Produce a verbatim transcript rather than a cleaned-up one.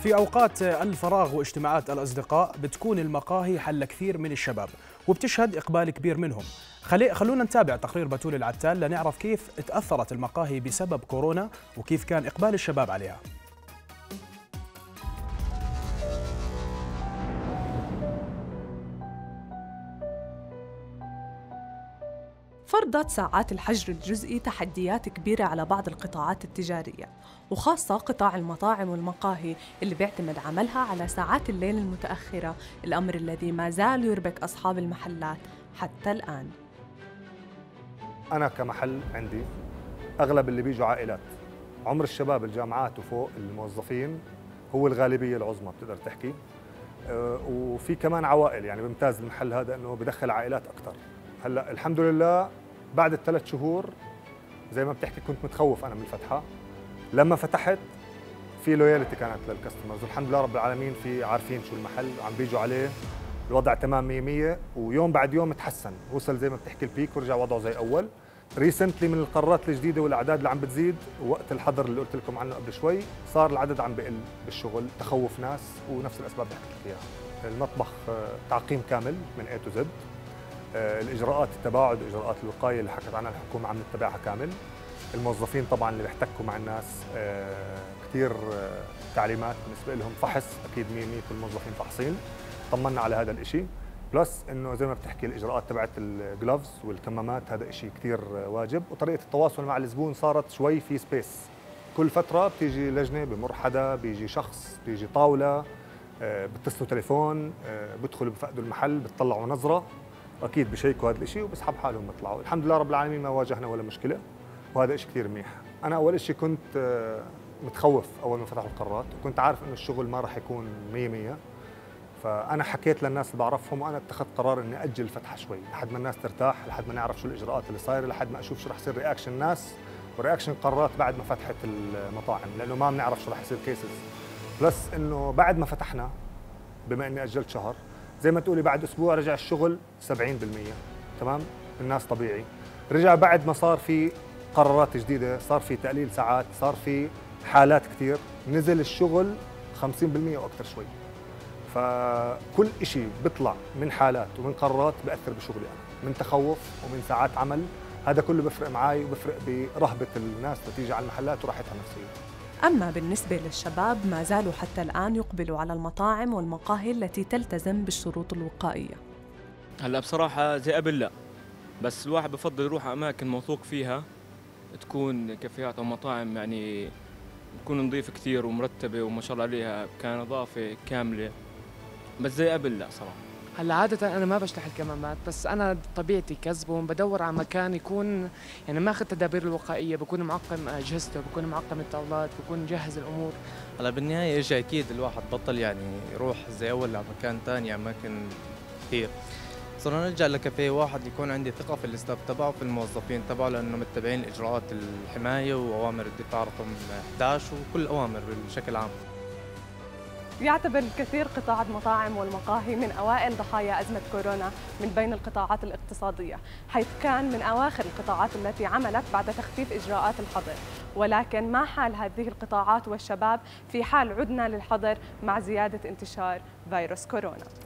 في أوقات الفراغ واجتماعات الأصدقاء بتكون المقاهي حل كثير من الشباب وبتشهد إقبال كبير منهم. خلي خلونا نتابع تقرير بتول العتال لنعرف كيف تأثرت المقاهي بسبب كورونا وكيف كان إقبال الشباب عليها. فرضت ساعات الحجر الجزئي تحديات كبيرة على بعض القطاعات التجارية، وخاصة قطاع المطاعم والمقاهي اللي بيعتمد عملها على ساعات الليل المتأخرة، الأمر الذي ما زال يربك أصحاب المحلات حتى الآن. أنا كمحل عندي أغلب اللي بيجوا عائلات، عمر الشباب الجامعات وفوق الموظفين هو الغالبية العظمى بتقدر تحكي، وفي كمان عوائل، يعني بمتاز المحل هذا أنه بدخل عائلات أكثر. هلا الحمد لله بعد الثلاث شهور زي ما بتحكي كنت متخوف انا من الفتحه، لما فتحت في لويالتي كانت للكاستمرز، والحمد لله رب العالمين في عارفين شو المحل وعم بيجوا عليه، الوضع تمام مية مية، ويوم بعد يوم تحسن، وصل زي ما بتحكي البيك ورجع وضعه زي اول. ريسنتلي من القرارات الجديده والاعداد اللي عم بتزيد، ووقت الحظر اللي قلت لكم عنه قبل شوي صار العدد عم بقل بالشغل، تخوف ناس ونفس الاسباب اللي حكيت لك اياها. المطبخ تعقيم كامل من اي تو زد، الإجراءات التباعد وإجراءات الوقاية اللي حكت عنها الحكومة عم نتبعها كامل. الموظفين طبعا اللي بيحتكوا مع الناس كثير تعليمات بالنسبة لهم، فحص أكيد مية مية، كل الموظفين فحصين، طمنا على هذا الشيء. بلس إنه زي ما بتحكي الإجراءات تبعت الجلوفز والكمامات، هذا شيء كثير واجب، وطريقة التواصل مع الزبون صارت شوي في سبيس، كل فترة بتيجي لجنة، بمر حدا، بيجي شخص، بيجي طاولة، بتصلوا تليفون، بدخلوا بفقدوا المحل، بتطلعوا نظرة، اكيد بشيكوا هذا الشيء وبسحب حالهم بيطلعوا. الحمد لله رب العالمين ما واجهنا ولا مشكله، وهذا شيء كثير منيح. انا اول شيء كنت متخوف اول ما فتحوا القرارات، وكنت عارف انه الشغل ما راح يكون مية مية، فانا حكيت للناس اللي بعرفهم وانا اتخذت قرار اني اجل الفتحه شوي لحد ما الناس ترتاح، لحد ما نعرف شو الاجراءات اللي صايره، لحد ما اشوف شو راح يصير رياكشن الناس ورياكشن القرارات بعد ما فتحت المطاعم، لانه ما بنعرف شو راح يصير كيسز. بلس انه بعد ما فتحنا، بما اني اجلت شهر، زي ما تقولي بعد اسبوع رجع الشغل سبعين بالمية، تمام؟ الناس طبيعي. رجع بعد ما صار في قرارات جديده، صار في تقليل ساعات، صار في حالات كثير، نزل الشغل خمسين بالمية واكثر شوي. فكل شيء بيطلع من حالات ومن قرارات بأثر بشغلي انا، من تخوف ومن ساعات عمل، هذا كله بفرق معي وبفرق برهبه الناس لتيجي على المحلات وراحتها النفسيه. أما بالنسبة للشباب ما زالوا حتى الآن يقبلوا على المطاعم والمقاهي التي تلتزم بالشروط الوقائية. هلا بصراحة زي قبل لا، بس الواحد بفضل يروح أماكن موثوق فيها، تكون كافيهات أو مطاعم يعني تكون نظيفة كثير ومرتبة وما شاء الله عليها كنظافة كاملة، بس زي قبل لا صراحة. هلا عادة أنا ما بشتحي الكمامات، بس أنا طبيعتي كزبون بدور على مكان يكون يعني ماخذ التدابير الوقائية، بكون معقم أجهزته، بكون معقم الطاولات، بكون مجهز الأمور. هلا بالنهاية إجا أكيد الواحد بطل يعني يروح زي أول على مكان ثاني، أماكن كثير. صرنا نرجع لكافيه واحد يكون عندي ثقة في الاستاف تبعه وفي الموظفين تبعه، لأنه متبعين إجراءات الحماية وأوامر الدفاع رقم إحدى عشر وكل الأوامر بشكل عام. يعتبر الكثير قطاع المطاعم والمقاهي من أوائل ضحايا أزمة كورونا من بين القطاعات الاقتصادية، حيث كان من أواخر القطاعات التي عملت بعد تخفيف إجراءات الحظر، ولكن ما حال هذه القطاعات والشباب في حال عدنا للحظر مع زيادة انتشار فيروس كورونا؟